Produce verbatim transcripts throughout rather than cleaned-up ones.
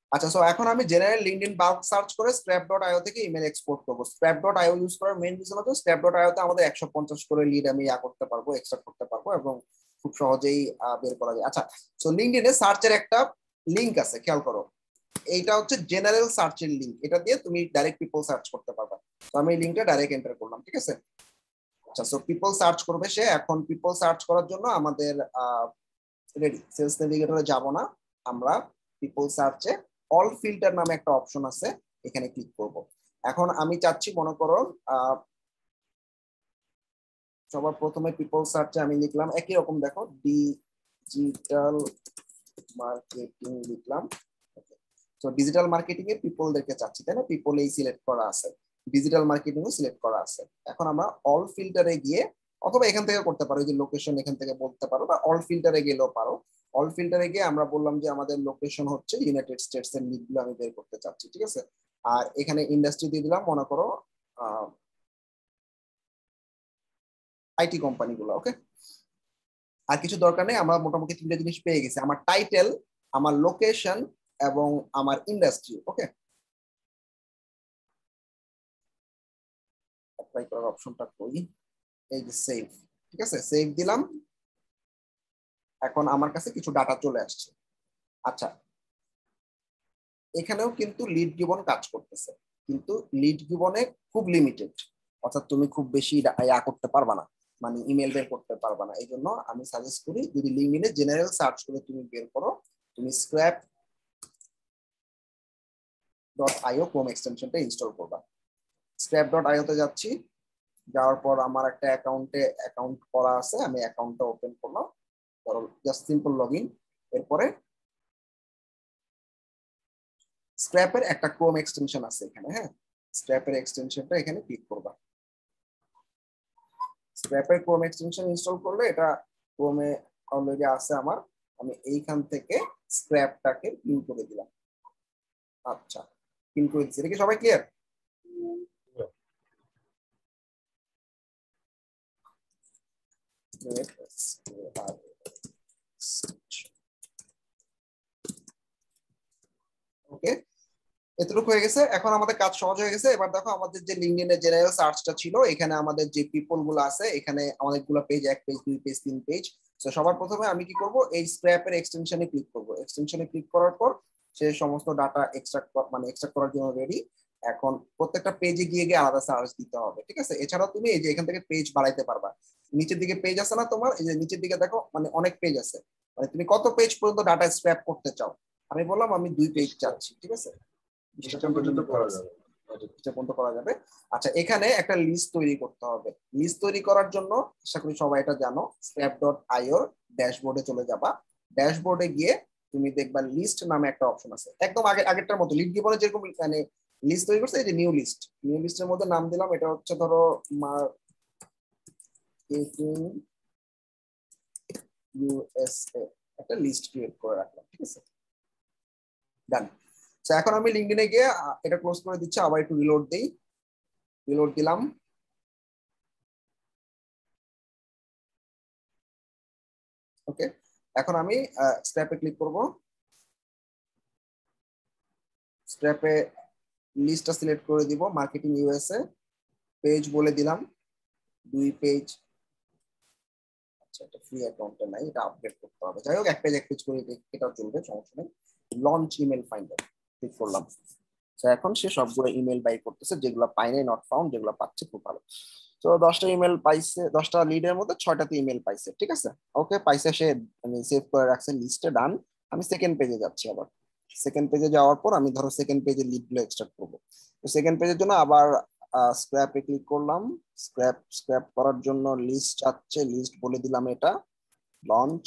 আচ্ছা, সো এখন আমি জেনারেল লিঙ্কডইন বাল্ক সার্চ করে স্ক্র্যাপ ডট আইও থেকে ইমেল এক্সপোর্ট করবো। স্ক্র্যাপ ডট আইও ইউজ করার মেইন রিজন হচ্ছে স্ক্র্যাপ ডট আইও তে আমাদের একশো পঞ্চাশ করে লিড আমি ইয়া করতে পারবো, এক্সট্রাক্ট করতে পারবো এবং খুব সহজেই বের করা যায়। আচ্ছা, সো লিঙ্কডইনে সার্চের একটা লিঙ্ক আছে, খেয়াল করো, এইটা হচ্ছে জেনারেল সার্চের লিঙ্ক, এটা দিয়ে তুমি ডাইরেক্ট পিপল সার্চ করতে পারবে। তো আমি এই লিঙ্কটা ডাইরেক্ট এন্টার করলাম, ঠিক আছে। আচ্ছা, সো পিপল সার্চ করবে সে। এখন পিপল সার্চ করার জন্য আমাদের রেডি, সেলস নেভিগেটরে যাব না, আমরা পিপল সার্চে অল ফিল্টার নামে একটা অপশন আছে, এখানে ক্লিক করব। এখন আমি চাচ্ছি, মনে করো সবার প্রথমে পিপল সার্চে আমি লিখলাম একই রকম, দেখো ডিজিটাল মার্কেটিং লিখলাম। তো ডিজিটাল মার্কেটিং এ পিপলদেরকে চাচ্ছি, তাই না? পিপল এই সিলেক্ট করা আছে, ডিজিটাল মার্কেটিং ও সিলেক্ট করা আছে। এখন আমরা অল ফিল্টারে গিয়ে, অথবা এখান থেকে করতে পারো, যে লোকেশন এখান থেকে বলতে পারো, বা অল ফিল্টারে গেলেও পারো। অল ফিল্টারে গিয়ে আমরা বললাম যে আমাদের লোকেশন হচ্ছে ইউনাইটেড স্টেটস এর লিডগুলো আমি বের করতে চাচ্ছি, ঠিক আছে। আর এখানে ইন্ডাস্ট্রি দিয়ে দিলাম, মনে করো আইটি কোম্পানিগুলো, ওকে। আর কিছু দরকার নেই, আমরা মোটামুটি তিনটা জিনিস পেয়ে গেছি, আমার টাইটেল, আমার লোকেশন এবং আমার ইন্ডাস্ট্রি, ওকে। অ্যাপ্লাই করার অপশনটা কই, এই যে সেভ, ঠিক আছে, সেভ দিলাম। এখন আমার কাছে কিছু ডাটা চলে আসছে। আচ্ছা, এখানেও কিন্তু লিড গিভন কাজ করতেছে, কিন্তু লিড গিভনে খুব লিমিটেড, অর্থাৎ তুমি খুব বেশি ইয়া করতে পারবা না, মানে ইমেল বের করতে পারবা না। এই জন্য আমি সাজেস্ট করি, যদি লিঙ্কডইনে জেনারেল সার্চ করে তুমি বের করো, তুমি স্ক্র্যাপ ডট আইও ক্রোম এক্সটেনশনটা ইনস্টল করবা। স্ক্র্যাপ ডট আইও তে যাচ্ছি, যাওয়ার পর আমার একটা অ্যাকাউন্টে অ্যাকাউন্ট করা আছে, আমি অ্যাকাউন্টটা ওপেন করলাম, ধরো জাস্ট সিম্পল লগ ইন। এরপরে স্ক্র্যাপের একটা ক্রোম এক্সটেনশন আছে এখানে, হ্যাঁ, স্ক্র্যাপের এক্সটেনশনটা এখানে ক্লিক করবা। স্ক্র্যাপের ক্রোম এক্সটেনশন ইনস্টল করলে এটা ক্রোমে অলরেডি আছে আমার, আমি এইখান থেকে স্ক্র্যাপটাকে পিন করে দিলাম। আচ্ছা, পিন করে দিচ্ছি, এটা কি সবাই ক্লিয়ার? ওকে, এতটুকু হয়ে গেছে। এখন আমাদের কাজ সহজ হয়ে গেছে। এবার দেখো আমাদের যে লিঙ্কডইনে জেনারেল সার্চটা ছিল, এখানে আমাদের যে পিপল গুলো আছে, এখানে আমাদের গুলো পেজ, এক পেজ, দুই পেজ, তিন পেজ। তো সবার প্রথমে আমি কি করব, এই স্ক্র্যাপের এক্সটেনশনে ক্লিক করব। এক্সটেনশনে ক্লিক করার পর সে সমস্ত ডাটা এক্সট্রাক্ট মানে এক্সট্রাক্ট করার জন্য রেডি। এখন প্রত্যেকটা পেজে গিয়ে গিয়ে আলাদা সার্চ দিতে হবে, ঠিক আছে। এছাড়াও তুমি এই যে এখান থেকে পেজ বাড়াইতে পারবা, নিচের দিকে পেজ আছে না তোমার, এই যে নিচের দিকে দেখো, মানে অনেক পেজ আছে, মানে তুমি কত পেজ পর্যন্ত ডাটা স্ক্র্যাপ করতে চাও। আমি বললাম আমি দুই পেজ চাচ্ছি, ঠিক আছে, পর্যন্ত করা যাবে। আচ্ছা, এখানে একটা লিস্ট তৈরি করতে হবে। লিস্ট তৈরি করার জন্য আশা করি সবাই এটা জানো, স্ক্র্যাপ ডট আইও ড্যাশবোর্ডে চলে যাবা। ড্যাশবোর্ডে গিয়ে তুমি দেখবা লিস্ট নামে একটা অপশন আছে, একদম আগে আগেরটার মতো, লিড গিভনে যেরকম মানে লিস্ট তৈরি করছে, এই যে নিউ লিস্ট, নিউ লিস্টের মধ্যে নাম দিলাম, এটা হচ্ছে ধরো মার্কেটিং ইউএসএ, একটা লিস্ট ক্রিয়েট করে রাখলাম, ঠিক আছে, ডান। এখন আমি লিঙ্কডইনে গিয়ে এটা ক্লোজ করে দিচ্ছি, আবার একটু রিলোড দেই, রিলোড দিলাম। ওকে, এখন আমি স্ক্র্যাপে ক্লিক করব। স্ক্র্যাপে লিস্টটা সিলেক্ট করে দিব, মার্কেটিং ইউএসএ, পেজ বলে দিলাম দুই পেজ। আচ্ছা, এটা ফ্রি অ্যাকাউন্টে নাই, এটা আপডেট করতে হবে, যাই হোক এক পেজ এক পেজ করে এটা চলবে, সমস্যা নেই। লঞ্চ ইমেল ফাইন্ডার ক্লিক করলাম। এখন সে সবগুলো ইমেল বাই করতেছে, যেগুলো পাই নাই নট ফাউন্ড, যেগুলো পাচ্ছে খুব ভালো। তো দশটা ইমেল পাইছে, দশটা লিডের মধ্যে ছয়টাতে ইমেল পাইছে, ঠিক আছে, ওকে, পাইছে, সে আমি সেভ করে রাখছে লিস্টে, ডান। আমি সেকেন্ড পেজে যাচ্ছি। আবার সেকেন্ড পেজে যাওয়ার পর আমি ধরো সেকেন্ড পেজের লিডগুলো এক্সট্রাক্ট করবো। তো সেকেন্ড পেজের জন্য আবার স্ক্র্যাপে ক্লিক করলাম। স্ক্র্যাপ স্ক্র্যাপ করার জন্য লিস্ট চাচ্ছে, লিস্ট বলে দিলাম এটা, লঞ্চ।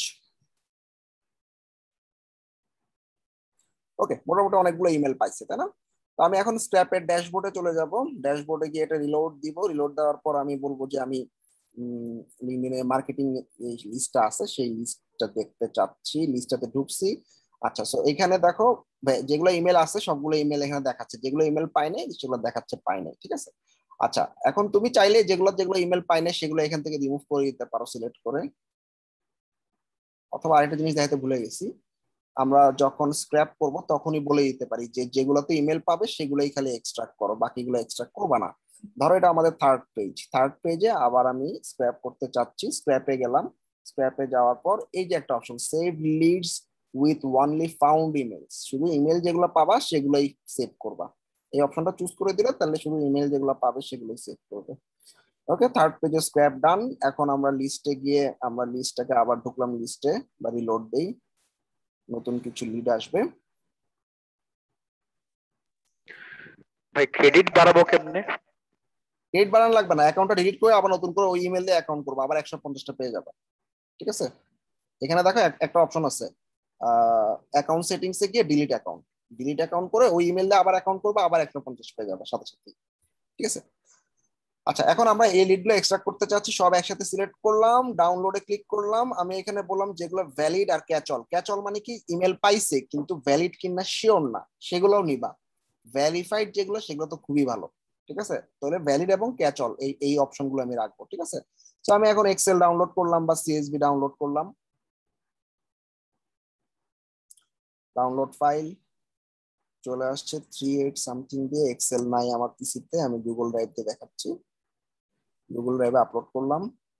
ওকে, মোটামুটি অনেকগুলো ইমেল পাইছে, তাই না? তো আমি এখন স্ক্র্যাপের ড্যাশবোর্ডে চলে যাব। ড্যাশবোর্ডে গিয়ে এটা রিলোড দিব। রিলোড দেওয়ার পর আমি বলবো যে আমি লিঙ্কডইনে মার্কেটিং এই লিস্টটা আছে, সেই লিস্টটা দেখতে চাচ্ছি, লিস্টটাতে ঢুকছি। আচ্ছা, সো এখানে দেখো যেগুলো ইমেল আছে সবগুলো ইমেল এখানে দেখাচ্ছে, যেগুলো ইমেল পাই নাই সেগুলো দেখাচ্ছে পাই নাই, ঠিক আছে। আচ্ছা, এখন তুমি চাইলে যেগুলো যেগুলো ইমেল পাই নাই সেগুলো এখান থেকে রিমুভ করে দিতে পারো সিলেক্ট করে, অথবা আরেকটা জিনিস দেখাতে ভুলে গেছি, আমরা যখন স্ক্র্যাপ করব তখনই বলে দিতে পারি যে যেগুলোতে ইমেল পাবে সেগুলোই খালি এক্সট্রাক্ট করো, বাকিগুলো এক্সট্রাক্ট করবা না। ধরো এটা আমাদের থার্ড পেজ, থার্ড পেজে আবার আমি স্ক্র্যাপ করতে চাচ্ছি, স্ক্র্যাপে গেলাম। স্ক্র্যাপে যাওয়ার পর এই যে একটা option save leads with only found emails, শুধু ইমেল যেগুলো পাবা সেগুলোই সেভ করবা। এই অপশনটা চুজ করে দিলে তাহলে শুধু ইমেল যেগুলো পাবে সেগুলোই সেভ করবে। ওকে, থার্ড পেজে স্ক্র্যাপ ডান। এখন আমরা লিস্টে গিয়ে আমরা লিস্টটাকে আবার ঢুকলাম লিস্টে বা রিলোড দেই, নতুন কিছু লিড আসবে। ভাই ক্রেডিট বাড়াবো কেমনে? ক্রেডিট বাড়ানো লাগবে না, অ্যাকাউন্টটা ডিলিট করে আবার নতুন করে ওই ইমেল দিয়ে অ্যাকাউন্ট করবো, আবার একশো পঞ্চাশটা পেয়ে যাবে। ঠিক আছে, এখানে দেখো একটা অপশন আছে অ্যাকাউন্ট সেটিংস এ গিয়ে ডিলিট অ্যাকাউন্ট, ডিলিট অ্যাকাউন্ট করে ওই ইমেল দিয়ে আবার অ্যাকাউন্ট করবো, আবার একশো পঞ্চাশ পেয়ে যাবে সাথে সাথে। ঠিক আছে, আচ্ছা এখন আমরা এই লিডগুলো এক্সট্রাক্ট করতে চাচ্ছি, সব একসাথে সিলেক্ট করলাম, ডাউনলোডে ক্লিক করলাম। আমি এখানে বললাম যেগুলো ভ্যালিড আর ক্যাচল, ক্যাচল মানে কি ইমেল পাইছে কিন্তু ভ্যালিড কিনা শিওর না, সেগুলোও নিবা। ভ্যারিফাইড যেগুলো সেগুলো তো খুবই ভালো। ঠিক আছে, তাহলে ভ্যালিড এবং ক্যাচল এই এই অপশনগুলো আমি রাখবো। ঠিক আছে, তো আমি এখন এক্সেল ডাউনলোড করলাম বা সিএসভি ডাউনলোড করলাম, ডাউনলোড ফাইল চলে আসছে থ্রি এইট সামথিং দিয়ে। এক্সেল নাই আমার পিসিতে, আমি গুগল ড্রাইভ দিয়ে দেখাচ্ছি, গুগল ড্রাইভে আপলোড করলাম।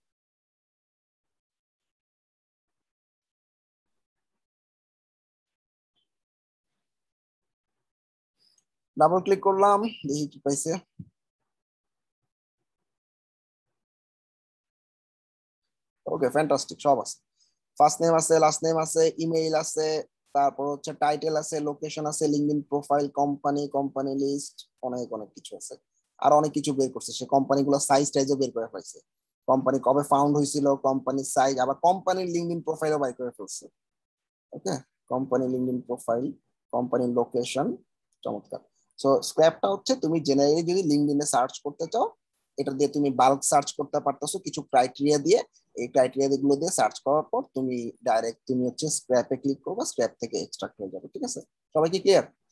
ডাবল ক্লিক করলাম, দেখি কি পাইছে। ওকে ফ্যান্টাস্টিক, সব আছে, ফার্স্ট নেম আছে, লাস্ট নেম আছে, ইমেইল আছে, তারপর হচ্ছে টাইটেল আছে, লোকেশন আছে, LinkedIn profile, company, company list, অনেক অনেক কিছু আছে। আর অনেক কিছু বের করছে সে, কোম্পানিগুলো সাইজ টাইজও বের করে ফেলছে, কোম্পানি কবে ফাউন্ড হয়েছিল, কোম্পানির সাইজ, আবার কোম্পানির লিঙ্কডইন প্রোফাইলও বের করে ফেলছে। ওকে, কোম্পানি লিঙ্কডইন প্রোফাইল, কোম্পানির লোকেশন, চমৎকার। সো স্ক্র্যাপটা হচ্ছে তুমি জেনারেলি যদি লিঙ্কডইনে সার্চ করতে চাও, এটা দিয়ে তুমি বাল্ক সার্চ করতে পারতেছো কিছু ক্রাইটেরিয়া দিয়ে। এই ক্রাইটেরিয়া গুলো দিয়ে সার্চ করার পর তুমি ডাইরেক্ট তুমি হচ্ছে স্ক্র্যাপে ক্লিক করবে, স্ক্র্যাপ থেকে এক্সট্রাক্ট হয়ে যাবে। ঠিক আছে, সবাই কি ক্লিয়ার?